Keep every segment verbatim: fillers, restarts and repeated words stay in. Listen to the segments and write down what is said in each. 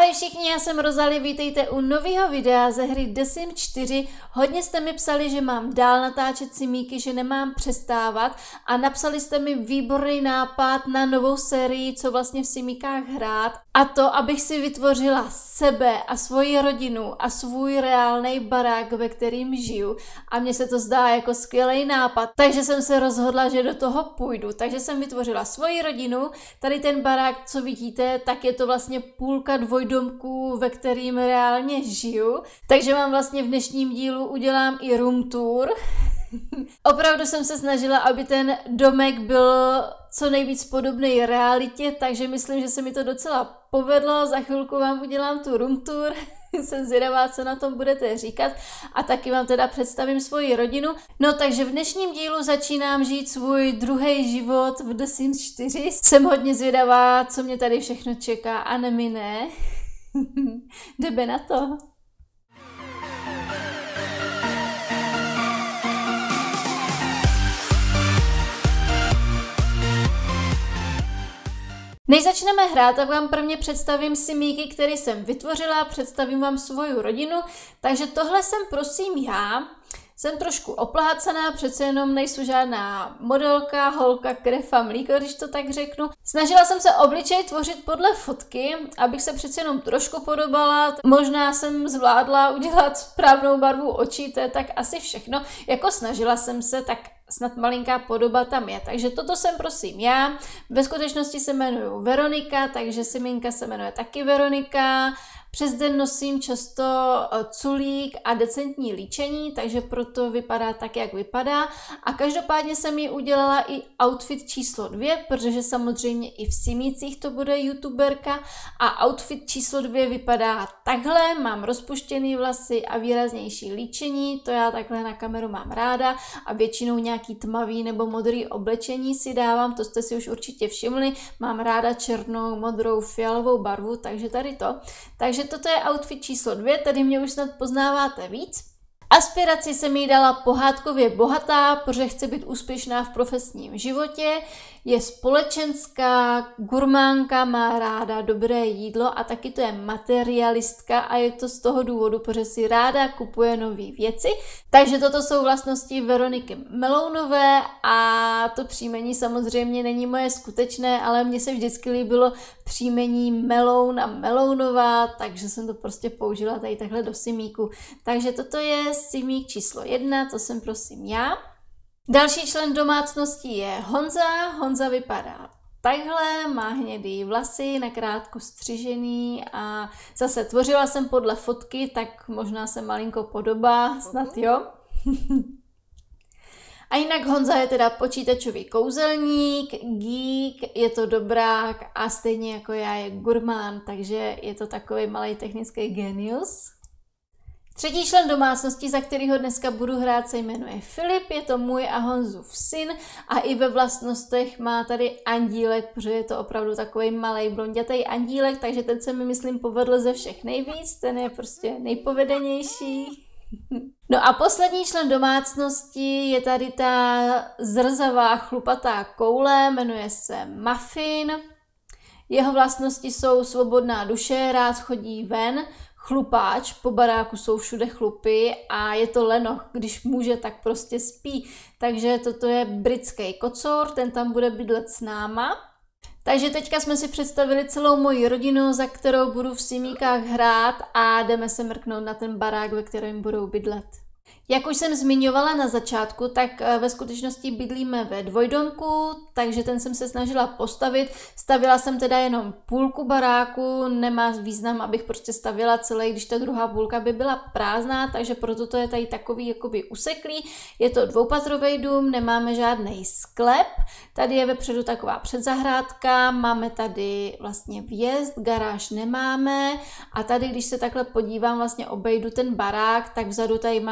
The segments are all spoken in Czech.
Ahoj všichni, já jsem Rosalie, vítejte u nového videa ze hry The Sims čtyři. Hodně jste mi psali, že mám dál natáčet simíky, že nemám přestávat a napsali jste mi výborný nápad na novou sérii, co vlastně v simíkách hrát. A to, abych si vytvořila sebe a svoji rodinu a svůj reálný barák, ve kterým žiju. A mně se to zdá jako skvělý nápad, takže jsem se rozhodla, že do toho půjdu. Takže jsem vytvořila svoji rodinu, tady ten barák, co vidíte, tak je to vlastně půlka dvojdomků, ve kterým reálně žiju. Takže vám vlastně v dnešním dílu udělám i room tour. Opravdu jsem se snažila, aby ten domek byl co nejvíc podobný realitě, takže myslím, že se mi to docela povedlo. Za chvilku vám udělám tu room tour. Jsem zvědavá, co na tom budete říkat a taky vám teda představím svoji rodinu. No takže v dnešním dílu začínám žít svůj druhý život v The Sims čtyři. Jsem hodně zvědavá, co mě tady všechno čeká a nemine. Jdeme na to. Než začneme hrát, tak vám prvně představím simíky, které jsem vytvořila, představím vám svoji rodinu, takže tohle jsem prosím já. Jsem trošku oplácaná, přece jenom nejsou žádná modelka, holka, krev a mlíko, když to tak řeknu. Snažila jsem se obličej tvořit podle fotky, abych se přece jenom trošku podobala. Možná jsem zvládla udělat správnou barvu očí, to je tak asi všechno. Jako snažila jsem se, tak snad malinká podoba tam je. Takže toto jsem prosím já. Ve skutečnosti se jmenuji Veronika, takže simínka se jmenuje taky Veronika. Přes den nosím často culík a decentní líčení, takže proto vypadá tak, jak vypadá. A každopádně jsem ji udělala i outfit číslo dvě, protože samozřejmě i v simících to bude youtuberka. A outfit číslo dvě vypadá takhle, mám rozpuštěný vlasy a výraznější líčení, to já takhle na kameru mám ráda a většinou nějaký tmavý nebo modrý oblečení si dávám, to jste si už určitě všimli, mám ráda černou, modrou, fialovou barvu, takže tady to. Takže toto je outfit číslo dvě, tady mě už snad poznáváte víc. Aspiraci jsem jí dala pohádkově bohatá, protože chce být úspěšná v profesním životě, je společenská, gurmánka, má ráda dobré jídlo a taky to je materialistka a je to z toho důvodu, protože si ráda kupuje nové věci. Takže toto jsou vlastnosti Veroniky Melounové a to příjmení samozřejmě není moje skutečné, ale mně se vždycky líbilo příjmení Meloun a Melounová, takže jsem to prostě použila tady takhle do simíku. Takže toto je simík číslo jedna, to jsem prosím já. Další člen domácnosti je Honza. Honza vypadá takhle, má hnědý vlasy, nakrátko střižený a zase tvořila jsem podle fotky, tak možná se malinko podobá, snad jo. A jinak Honza je teda počítačový kouzelník, geek, je to dobrák a stejně jako já je gurmán, takže je to takový malý technický genius. Třetí člen domácnosti, za kterýho dneska budu hrát, se jmenuje Filip, je to můj a Honzův syn a i ve vlastnostech má tady andílek, protože je to opravdu takový malý blondětej andílek, takže ten se mi myslím povedl ze všech nejvíc, ten je prostě nejpovedenější. No a poslední člen domácnosti je tady ta zrzavá chlupatá koule, jmenuje se Muffin. Jeho vlastnosti jsou svobodná duše, rád chodí ven, chlupáč, po baráku jsou všude chlupy a je to lenoch, když může, tak prostě spí. Takže toto je britský kocour, ten tam bude bydlet s náma. Takže teďka jsme si představili celou moji rodinu, za kterou budu v simíkách hrát a jdeme se mrknout na ten barák, ve kterém budou bydlet. Jak už jsem zmiňovala na začátku, tak ve skutečnosti bydlíme ve dvojdomku, takže ten jsem se snažila postavit. Stavila jsem teda jenom půlku baráku, nemá význam, abych prostě stavila celý, když ta druhá půlka by byla prázdná, takže proto to je tady takový jakoby useklý. Je to dvoupatrový dům, nemáme žádný sklep, tady je vepředu taková předzahrádka, máme tady vlastně vjezd, garáž nemáme a tady, když se takhle podívám, vlastně obejdu ten barák, tak vzadu tady máme ještě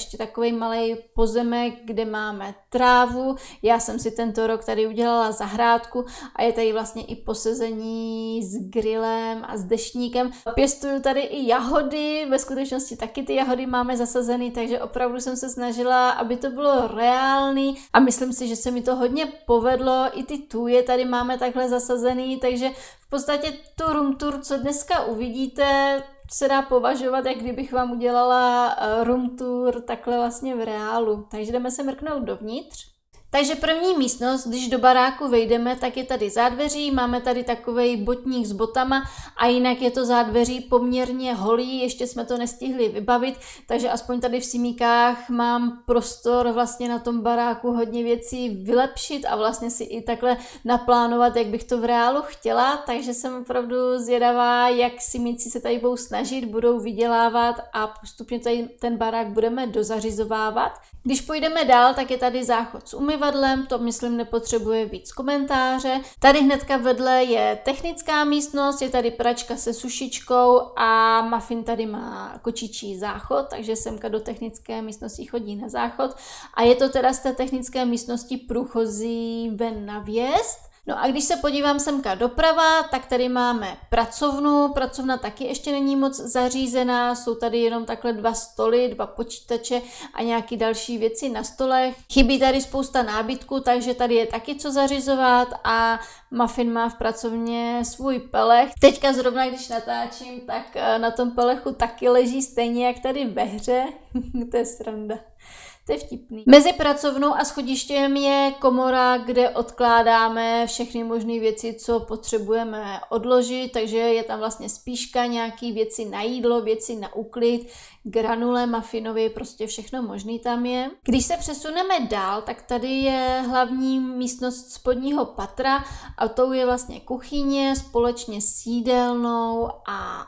ještě takový malý pozemek, kde máme trávu. Já jsem si tento rok tady udělala zahrádku a je tady vlastně i posezení s grillem a s deštníkem. Pěstuju tady i jahody, ve skutečnosti taky ty jahody máme zasazený, takže opravdu jsem se snažila, aby to bylo reálný a myslím si, že se mi to hodně povedlo. I ty tuje tady máme takhle zasazený, takže v podstatě tu room tour, co dneska uvidíte, se dá považovat, jak kdybych vám udělala room tour takhle vlastně v reálu. Takže jdeme se mrknout dovnitř. Takže první místnost, když do baráku vejdeme, tak je tady zádveří, máme tady takovej botník s botama a jinak je to zádveří poměrně holý, ještě jsme to nestihli vybavit, takže aspoň tady v Simíkách mám prostor vlastně na tom baráku hodně věcí vylepšit a vlastně si i takhle naplánovat, jak bych to v reálu chtěla, takže jsem opravdu zvědavá, jak Simíci se tady budou snažit, budou vydělávat a postupně tady ten barák budeme dozařizovávat. Když půjdeme dál, tak je tady záchod s umyvadlem, to myslím nepotřebuje víc komentáře. Tady hnedka vedle je technická místnost, je tady pračka se sušičkou a Muffin tady má kočičí záchod, takže semka do technické místnosti chodí na záchod. A je to teda z té technické místnosti průchozí ven na vjezd. No a když se podívám semka doprava, tak tady máme pracovnu. Pracovna taky ještě není moc zařízená, jsou tady jenom takhle dva stoly, dva počítače a nějaké další věci na stolech. Chybí tady spousta nábytku, takže tady je taky co zařizovat a Muffin má v pracovně svůj pelech. Teďka zrovna, když natáčím, tak na tom pelechu taky leží stejně jak tady ve hře. To je sranda. To je vtipný. Mezi pracovnou a schodištěm je komora, kde odkládáme všechny možné věci, co potřebujeme odložit, takže je tam vlastně spíška, nějaký věci na jídlo, věci na úklid, granule, Muffinovi, prostě všechno možný tam je. Když se přesuneme dál, tak tady je hlavní místnost spodního patra a tou je vlastně kuchyně společně s jídelnou a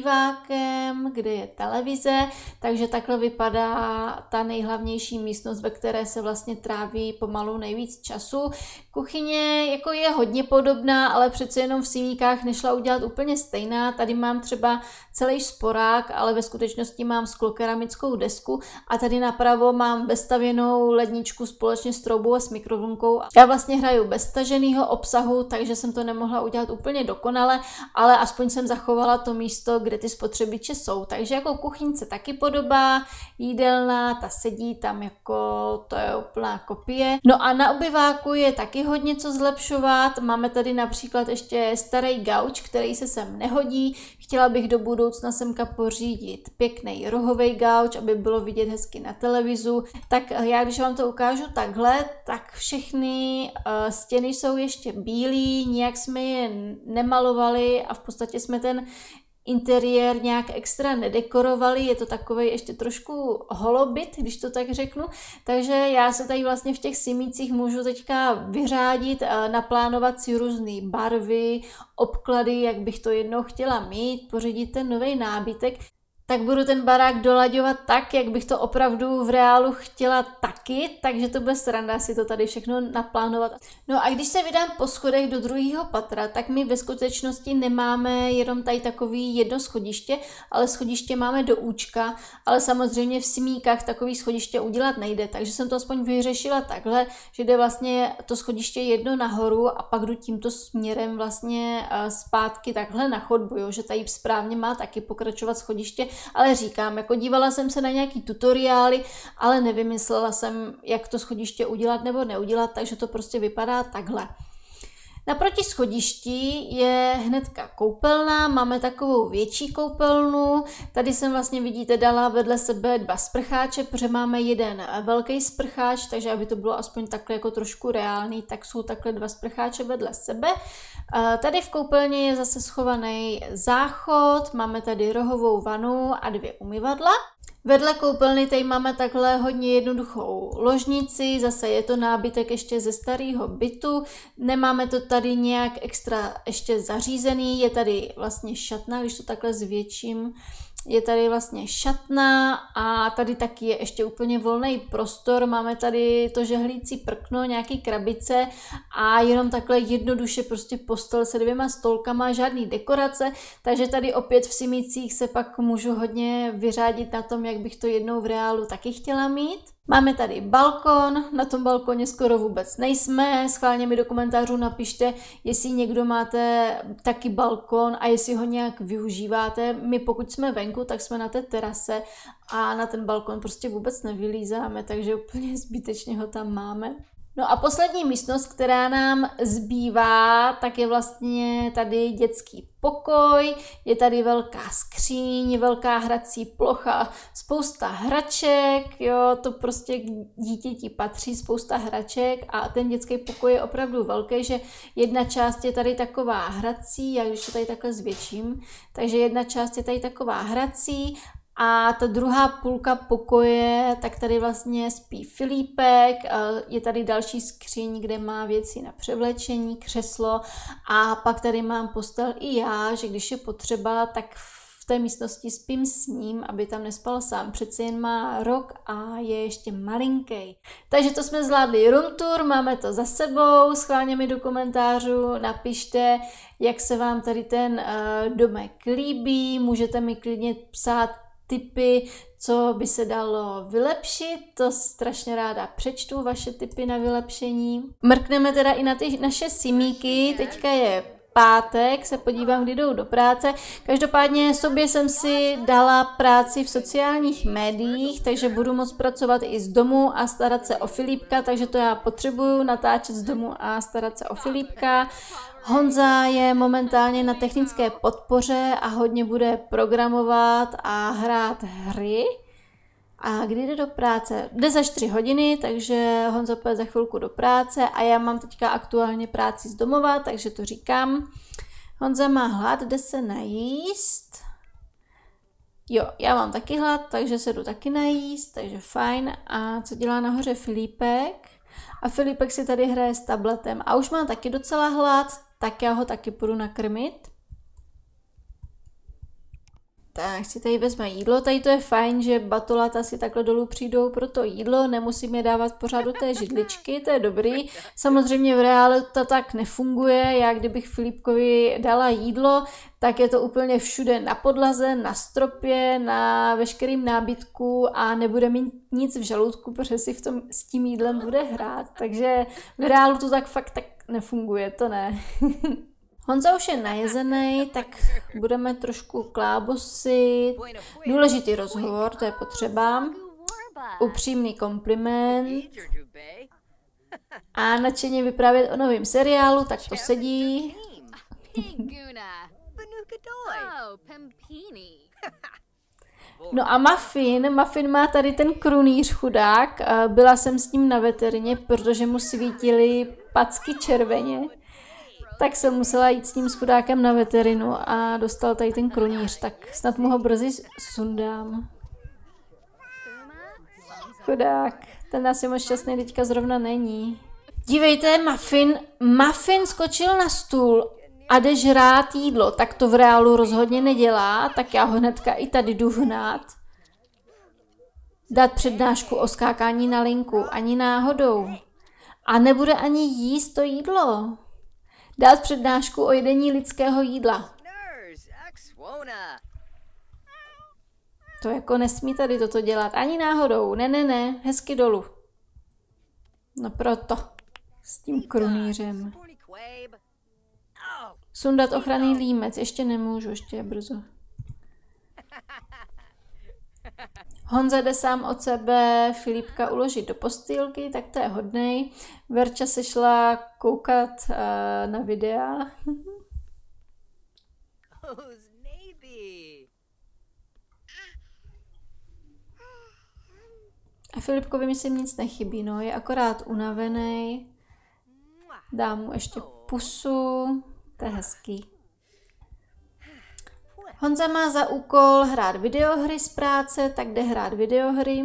obývákem, kde je televize, takže takhle vypadá ta nejhlavnější místnost, ve které se vlastně tráví pomalu nejvíc času. Kuchyně jako je hodně podobná, ale přece jenom v Simíkách nešla udělat úplně stejná. Tady mám třeba celý sporák, ale ve skutečnosti mám sklokeramickou desku a tady napravo mám vestavěnou ledničku společně s troubou a s mikrovlnkou. Já vlastně hraju bez staženého obsahu, takže jsem to nemohla udělat úplně dokonale, ale aspoň jsem zachovala to místo, kde ty spotřebiče jsou. Takže jako kuchyňce taky podobá, jídelná, ta sedí tam jako, to je úplná kopie. No a na obyváku je taky hodně co zlepšovat. Máme tady například ještě starý gauč, který se sem nehodí. Chtěla bych do budoucna semka pořídit pěkný rohový gauč, aby bylo vidět hezky na televizu. Tak já, když vám to ukážu takhle, tak všechny uh, stěny jsou ještě bílý, nijak jsme je nemalovali a v podstatě jsme ten interiér nějak extra nedekorovali, je to takovej ještě trošku holobit, když to tak řeknu, takže já se tady vlastně v těch Simících můžu teďka vyřádit, naplánovat si různé barvy, obklady, jak bych to jednou chtěla mít, pořídit ten nový nábytek. Tak budu ten barák dolaďovat tak, jak bych to opravdu v reálu chtěla taky, takže to bude sranda si to tady všechno naplánovat. No a když se vydám po schodech do druhého patra, tak my ve skutečnosti nemáme jenom tady takový jedno schodiště, ale schodiště máme do účka, ale samozřejmě v Simíkách takový schodiště udělat nejde, takže jsem to aspoň vyřešila takhle, že jde vlastně to schodiště jedno nahoru a pak jdu tímto směrem vlastně zpátky takhle na chodbu, jo, že tady správně má taky pokračovat schodiště. Ale říkám, jako dívala jsem se na nějaký tutoriály, ale nevymyslela jsem, jak to schodiště udělat nebo neudělat, takže to prostě vypadá takhle. Naproti schodišti je hnedka koupelna, máme takovou větší koupelnu, tady jsem vlastně vidíte dala vedle sebe dva sprcháče, protože máme jeden velký sprcháč, takže aby to bylo aspoň takhle jako trošku reálný, tak jsou takhle dva sprcháče vedle sebe. Tady v koupelně je zase schovaný záchod, máme tady rohovou vanu a dvě umyvadla. Vedle koupelny tady máme takhle hodně jednoduchou ložnici, zase je to nábytek ještě ze starého bytu, nemáme to tady nějak extra ještě zařízený, je tady vlastně šatna, když to takhle zvětším, je tady vlastně šatna a tady taky je ještě úplně volný prostor. Máme tady to žehlící prkno, nějaký krabice a jenom takhle jednoduše prostě postel se dvěma stolkama, žádný dekorace, takže tady opět v Simicích se pak můžu hodně vyřádit na tom, jak bych to jednou v reálu taky chtěla mít. Máme tady balkon, na tom balkoně skoro vůbec nejsme, schválně mi do komentářů napište, jestli někdo máte taky balkon a jestli ho nějak využíváte. My pokud jsme venku, tak jsme na té terase a na ten balkon prostě vůbec nevylízáme, takže úplně zbytečně ho tam máme. No a poslední místnost, která nám zbývá, tak je vlastně tady dětský pokoj, je tady velká skříň, velká hrací plocha, spousta hraček, jo, to prostě k dítěti patří, spousta hraček a ten dětský pokoj je opravdu velký, že jedna část je tady taková hrací, já když to tady takhle zvětším, takže jedna část je tady taková hrací, a ta druhá půlka pokoje, tak tady vlastně spí Filipek, je tady další skříň, kde má věci na převlečení, křeslo a pak tady mám postel i já, že když je potřeba, tak v té místnosti spím s ním, aby tam nespal sám. Přeci jen má rok a je ještě malinký. Takže to jsme zvládli room tour, máme to za sebou, schválně mi do komentářů napište, jak se vám tady ten uh, domek líbí, můžete mi klidně psát tipy, co by se dalo vylepšit, to strašně ráda přečtu, vaše tipy na vylepšení. Mrkneme teda i na ty naše simíky, teďka je pátek, se podívám, kdy jdou do práce. Každopádně sobě jsem si dala práci v sociálních médiích, takže budu moct pracovat i z domu a starat se o Filipka, takže to já potřebuju natáčet z domu a starat se o Filipka. Honza je momentálně na technické podpoře a hodně bude programovat a hrát hry. A kdy jde do práce? Jde za čtyři hodiny, takže Honza půjde za chvilku do práce a já mám teďka aktuálně práci z domova, takže to říkám. Honza má hlad, jde se najíst. Jo, já mám taky hlad, takže se jdu taky najíst, takže fajn. A co dělá nahoře Filipek? A Filipek si tady hraje s tabletem a už má taky docela hlad, tak já ho taky půjdu nakrmit. Tak si tady vezme jídlo, tady to je fajn, že batolata si takhle dolů přijdou pro to jídlo, nemusím je dávat pořád do té židličky, to je dobrý. Samozřejmě v reálu to tak nefunguje, já kdybych Filipkovi dala jídlo, tak je to úplně všude na podlaze, na stropě, na veškerým nábytku a nebude mít nic v žaludku, protože si v tom, s tím jídlem bude hrát, takže v reálu to tak fakt tak nefunguje, to ne. Honza už je najezený, tak budeme trošku klábosit. Důležitý rozhovor, to je potřeba. Upřímný kompliment. A nadšeně vyprávět o novém seriálu, tak to sedí. No a Muffin, Muffin má tady ten krunýř chudák. Byla jsem s ním na veterině, protože mu svítily packy červeně. Tak jsem musela jít s tím s chudákem na veterinu a dostal tady ten krunýř, tak snad mu ho brzy sundám. Chudák, ten asi moc šťastný teďka zrovna není. Dívejte, Muffin, Muffin skočil na stůl a jde žrát jídlo, tak to v reálu rozhodně nedělá, tak já ho hnedka i tady jdu hnát. Dát přednášku o skákání na linku, ani náhodou. A nebude ani jíst to jídlo. Dát přednášku o jedení lidského jídla. To jako nesmí tady toto dělat. Ani náhodou. Ne, ne, ne. Hezky dolů. No proto. S tím krunýřem. Sundat ochranný límec. Ještě nemůžu, ještě je brzo. Honza jde sám od sebe Filipka uložit do postýlky, tak to je hodnej. Verča se šla koukat uh, na videa. A Filipkovi myslím nic nechybí, no, je akorát unavený. Dám mu ještě pusu, to je hezký. Honza má za úkol hrát videohry z práce, tak jde hrát videohry.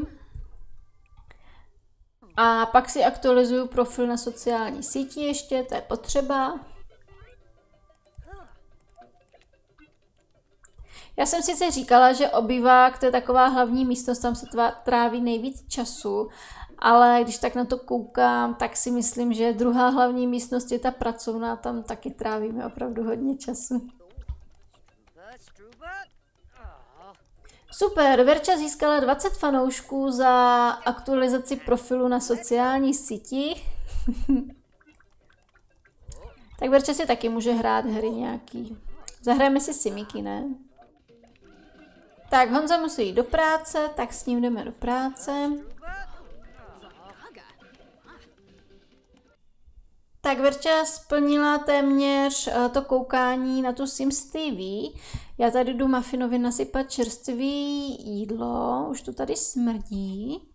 A pak si aktualizuju profil na sociální síti ještě, to je potřeba. Já jsem sice říkala, že obývák, to je taková hlavní místnost, tam se tráví nejvíc času, ale když tak na to koukám, tak si myslím, že druhá hlavní místnost je ta pracovná, tam taky trávíme opravdu hodně času. Super, Verča získala dvacet fanoušků za aktualizaci profilu na sociální síti. Tak Verča si taky může hrát hry nějaký. Zahrajeme si Simiky, ne? Tak Honza musí jít do práce, tak s ním jdeme do práce. Tak Verča splnila téměř to koukání na tu Sims T V. Já tady jdu Muffinovi nasypat čerstvý jídlo, už to tady smrdí.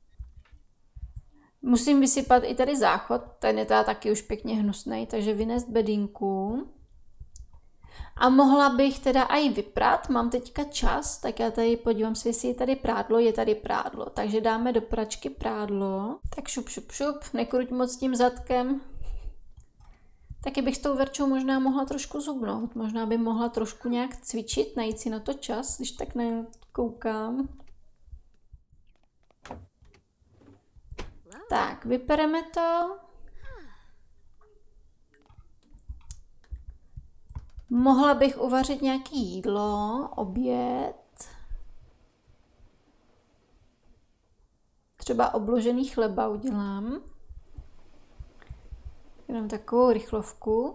Musím vysypat i tady záchod, ten je teda taky už pěkně hnusný, takže vynést bedinku. A mohla bych teda i vyprat, mám teďka čas, tak já tady podívám se, jestli je tady prádlo, je tady prádlo. Takže dáme do pračky prádlo. Tak šup, šup, šup, nekruť moc tím zadkem. Taky bych s tou Verčou možná mohla trošku zubnout, možná by mohla trošku nějak cvičit, najít si na to čas, když tak nekoukám. Tak, vypereme to. Mohla bych uvařit nějaké jídlo, oběd. Třeba obložený chleba udělám. Jenom takovou rychlovku.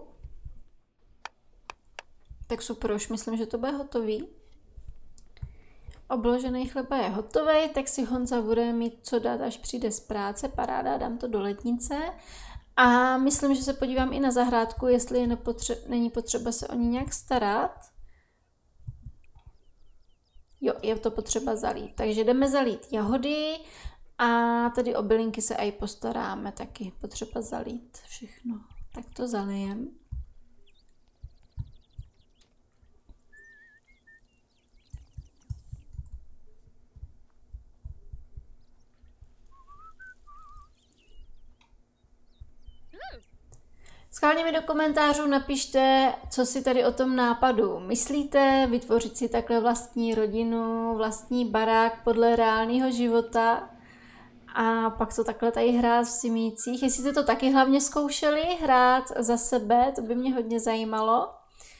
Tak super, už myslím, že to bude hotový. Obložený chleba je hotový, tak si Honza bude mít co dát, až přijde z práce. Paráda, dám to do lednice. A myslím, že se podívám i na zahrádku, jestli je nepotře- není potřeba se o ní nějak starat. Jo, je to potřeba zalít. Takže jdeme zalít jahody a tady o bylinky se aj postaráme taky. Potřeba zalít všechno. Tak to zalijem. Schválně mi do komentářů napište, co si tady o tom nápadu myslíte, vytvořit si takhle vlastní rodinu, vlastní barák podle reálného života a pak to takhle tady hrát v Simících. Jestli jste to taky hlavně zkoušeli hrát za sebe, to by mě hodně zajímalo.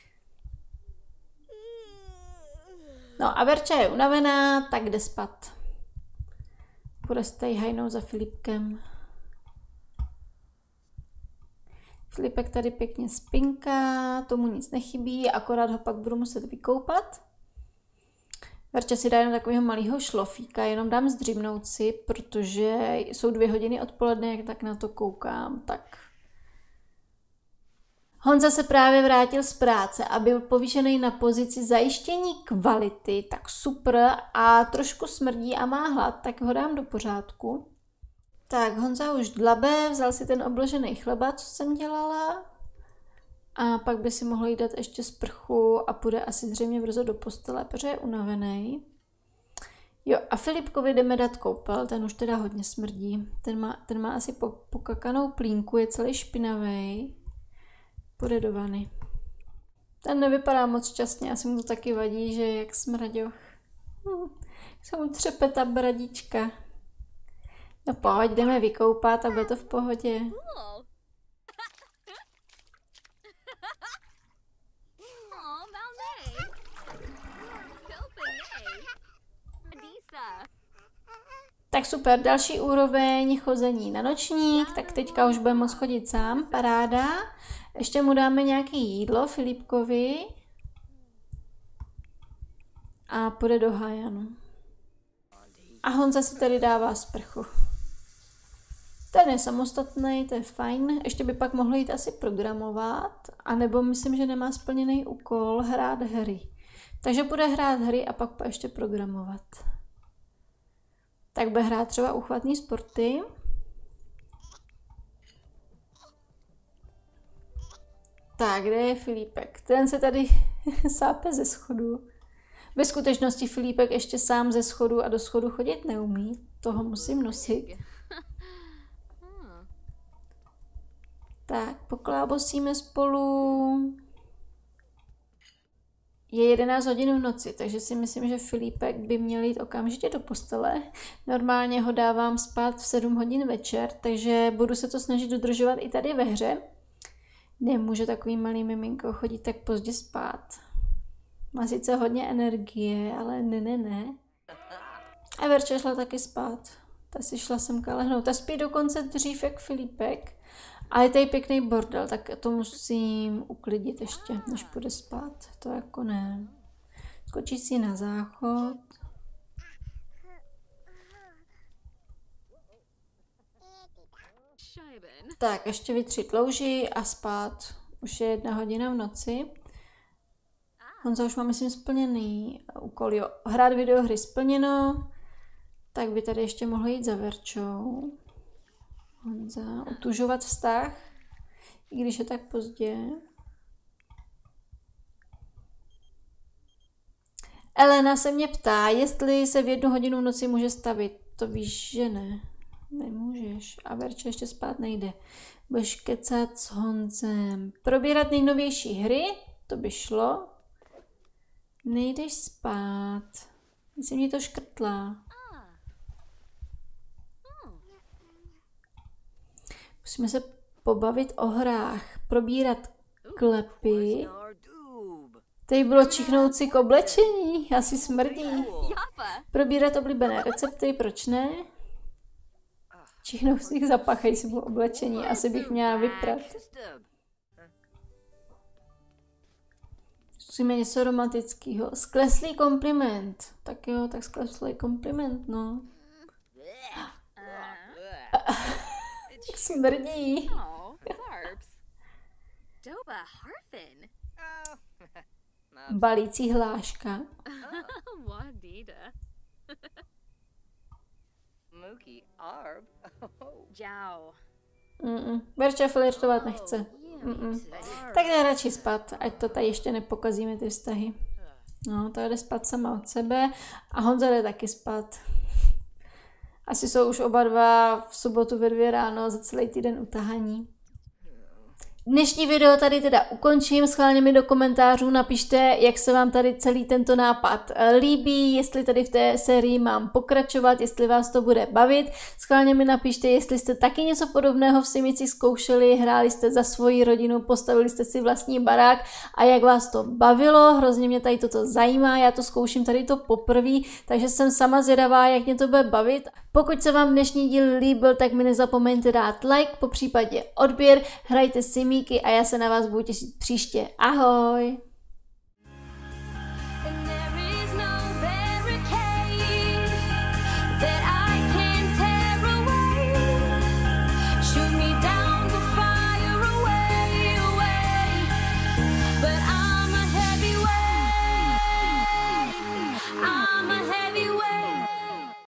No a Verča je unavená, tak jde spat. Bude se tady hajnout za Filipkem. Filipek tady pěkně spinká, tomu nic nechybí, akorát ho pak budu muset vykoupat. Verča si dá jen takového malého šlofíka, jenom dám zdřímnout si, protože jsou dvě hodiny odpoledne, jak tak na to koukám, tak. Honza se právě vrátil z práce a byl povýšený na pozici zajištění kvality, tak super, a trošku smrdí a má hlad, tak ho dám do pořádku. Tak Honza už dlabe, vzal si ten obložený chleba, co jsem dělala. A pak by si mohl jít dát ještě sprchu a půjde asi zřejmě brzo do postele, protože je unavený. Jo, a Filipkovi jdeme dát koupel, ten už teda hodně smrdí. Ten má, ten má asi po, pokakanou plínku, je celý špinavý. Půjde do vany. Ten nevypadá moc šťastně, asi mu to taky vadí, že je jak smraďoch. Hm, se mu třepe ta bradička. No pojď, jdeme vykoupat a bude to v pohodě. Tak super, další úroveň chození na nočník, tak teďka už bude moct chodit sám, paráda. Ještě mu dáme nějaké jídlo Filipkovi a půjde do hájanu. A Honza si tady dává sprchu. Ten je samostatný, to je fajn. Ještě by pak mohl jít asi programovat, anebo myslím, že nemá splněný úkol hrát hry. Takže bude hrát hry a pak ještě programovat. Tak bude hrát třeba uchvatní sporty. Tak, kde je Filipek? Ten se tady sápe ze schodu. Ve skutečnosti Filipek ještě sám ze schodu a do schodu chodit neumí. Toho musím nosit. Tak, poklábosíme spolu. je jedenáct hodin v noci, takže si myslím, že Filipek by měl jít okamžitě do postele. Normálně ho dávám spát v sedm hodin večer, takže budu se to snažit dodržovat i tady ve hře. Nemůže takový malý miminko chodit tak pozdě spát. Má sice hodně energie, ale ne, ne, ne. A Verča šla taky spát. Ta si šla semka lehnout. Ta spí dokonce dřív jak Filipek. A je tady pěkný bordel, tak to musím uklidit ještě, než půjde spát. To jako ne. Skočí si na záchod. Tak, ještě vytřít louži a spát. Už je jedna hodina v noci. Honza už má, myslím, splněný úkol. Jo, hrát videohry splněno. Tak by tady ještě mohl jít za Verčou. Honza, utužovat vztah, i když je tak pozdě. Elena se mě ptá, jestli se v jednu hodinu v noci může stavit. To víš, že ne. Nemůžeš. A Verča ještě spát nejde. Budeš kecat s Honzem. Probírat nejnovější hry? To by šlo. Nejdeš spát. Myslím, mě to škrtlá. Musíme se pobavit o hrách. Probírat klepy. Tady bylo čichnout si k oblečení. Asi smrdí. Probírat oblíbené recepty. Proč ne? Čichnout si zapachají si po oblečení. Asi bych měla vyprat. Musíme něco romantického. Skleslý kompliment. Tak jo, tak skleslý kompliment, no. Smrdí. Balící hláška. Mm-mm. Verča flirtovat nechce. Mm-mm. Tak jde radši spát, ať to tady ještě nepokazíme ty vztahy. No, to jde spát sama od sebe a Honza jde taky spát. Asi jsou už oba dva v sobotu ve dvě ráno za celý týden utahaní. Dnešní video tady teda ukončím, schválně mi do komentářů napište, jak se vám tady celý tento nápad líbí, jestli tady v té sérii mám pokračovat, jestli vás to bude bavit. Schválně mi napište, jestli jste taky něco podobného v Simici zkoušeli, hráli jste za svoji rodinu, postavili jste si vlastní barák a jak vás to bavilo. Hrozně mě tady toto zajímá, já to zkouším tady to poprvé, takže jsem sama zvědavá, jak mě to bude bavit. Pokud se vám dnešní díl líbil, tak mi nezapomeňte dát like, popřípadě odběr, hrajte Simíky a já se na vás budu těšit příště. Ahoj!